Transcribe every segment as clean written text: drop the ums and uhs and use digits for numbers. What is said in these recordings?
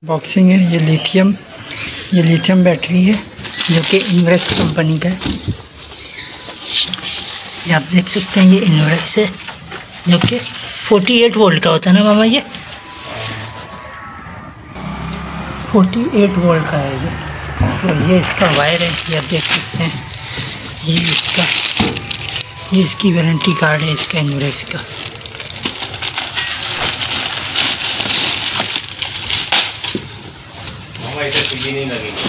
Boxing है। ये lithium battery है जो कि इनवेक्स कंपनी का है। ये आप देख सकते हैं, ये इनवेक्स है जो कि 48 वोल्ट का होता है ना मामा। ये 48 वोल्ट का है ये। तो ये इसका वायर है, ये आप देख सकते हैं। ये इसकी वारंटी कार्ड है इसका इनवेक्स का। नहीं लगेगी।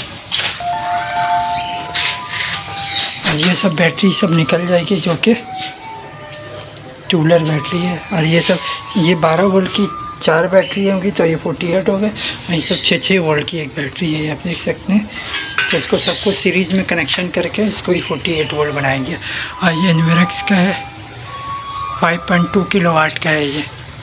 ये सब बैटरी सब निकल जाएगी जो कि टूलर बैटरी है। और ये 12 वोल्ट की 4 बैटरी होंगी तो ये 48 हो गए। और ये सब 6 वोल्ट की एक बैटरी है, ये आप देख सकते हैं। तो इसको सबको सीरीज़ में कनेक्शन करके इसको ही 48 वोल्ट बनाएंगे। और ये इनवेक्स का है, 5.2 किलोवाट का है ये।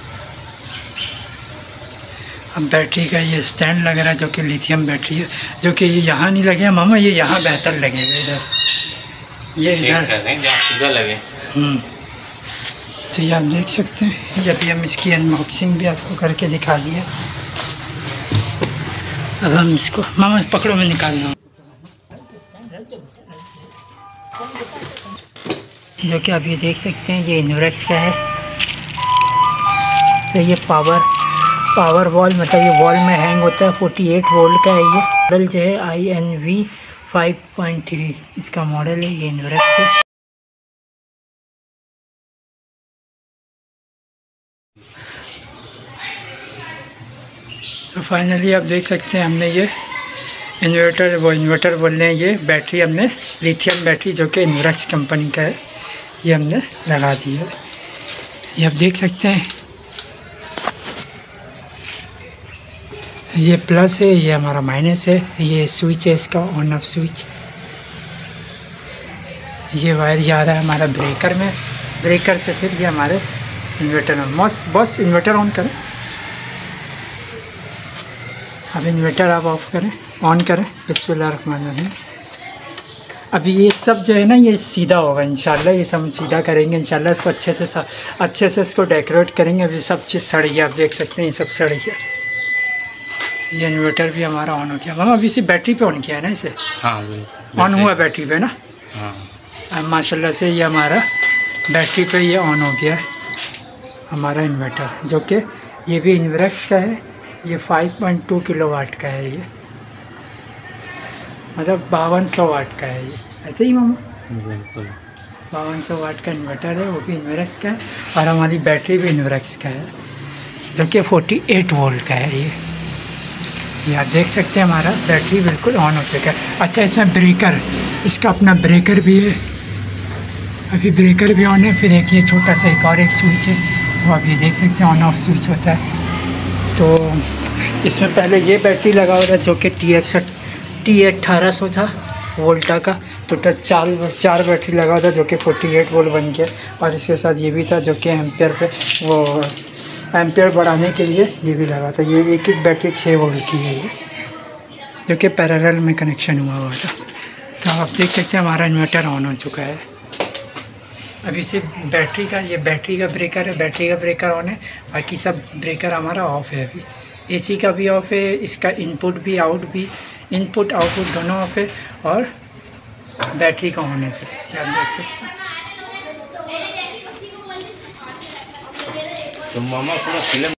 अब बैटरी का ये स्टैंड लग रहा है जो कि लिथियम बैटरी है, जो कि ये यहाँ नहीं लगेगा मामा, ये यहाँ बेहतर लगेगा इधर, ये इधर सीधा लगे। तो ये आप देख सकते हैं। जब भी हम इसकी अनबॉक्सिंग भी आपको करके दिखा दिया। अब हम इसको मामा पकड़ो, मैं निकाल रहा हूँ। जो कि आप ये देख सकते हैं, ये इनवेक्स का है। तो ये पावर वॉल, मतलब ये वॉल में हैंग होता है। 48 वोल्ट का है ये। मॉडल जो है INV 5.3 इसका मॉडल है। ये इनवेक्स है। तो फाइनली आप देख सकते हैं, हमने ये इन्वर्टर बोल रहे हैं, ये बैटरी हमने लिथियम बैटरी जो कि इनवेक्स कंपनी का है, ये हमने लगा दी है। ये आप देख सकते हैं, ये प्लस है, ये हमारा माइनस है। ये स्विच है इसका, ऑन ऑफ स्विच। ये वायर जा रहा है हमारा ब्रेकर में, ब्रेकर से फिर ये हमारे इन्वर्टर में। बस इन्वर्टर ऑन करें। अब इन्वर्टर आप ऑफ करें, ऑन करें। बिस्मिल्लाहिर्रहमानिर्रहीम। अभी ये सब जो है ना, ये सीधा होगा इंशाल्लाह। ये सब हम सीधा करेंगे इंशाल्लाह। इसको अच्छे से इसको डेकोरेट करेंगे। अभी सब चीज़ सड़ गया, आप देख सकते हैं, ये सब सड़ गया। ये इन्वर्टर भी हमारा ऑन हो गया मामा। अभी सिर्फ बैटरी पे ऑन किया है ना इसे? हाँ, ऑन हुआ बैटरी पे ना। हाँ, अब माशाल्लाह से ये हमारा बैटरी पे ये ऑन हो गया है हमारा इन्वर्टर, जो कि ये भी इनवेक्स का है। ये 5.2 किलोवाट का है ये, मतलब 5200 वाट का है ये। ऐसे ही मामा? बिल्कुल 5200 वाट का इन्वर्टर है, वो भी इनवेक्स का है। और हमारी बैटरी भी इनवेक्स का है जो कि 48 वोल्ट का है ये आप देख सकते हैं। हमारा बैटरी बिल्कुल ऑन हो चुका है। अच्छा, इसमें ब्रेकर, इसका अपना ब्रेकर भी है। अभी ब्रेकर भी ऑन है। फिर एक ये छोटा सा एक और एक स्विच है, वो आप ये देख सकते हैं, ऑन ऑफ स्विच होता है। तो इसमें पहले ये बैटरी लगा हुआ था जो कि T1800 था वोल्टा का। टोटल 4 बैटरी लगा हुआ था जो कि 48 वोल्ट बन गया। और इसके साथ ये भी था जो कि एम्पियर पे, वो एम्पियर बढ़ाने के लिए ये भी लगा था। ये एक बैटरी 6 वोल्ट की है ये, जो कि पैरेलल में कनेक्शन हुआ था। तो आप देख सकते हैं हमारा इन्वर्टर ऑन हो चुका है। अभी सिर्फ बैटरी का, ये बैटरी का ब्रेकर है, बैटरी का ब्रेकर ऑन है। बाकी सब ब्रेकर हमारा ऑफ है। अभी AC का भी ऑफ है, इसका इनपुट आउटपुट दोनों ऑफ है। और बैटरी का होने से आप देख सकते हैं। तो मामा पूरा फिल्म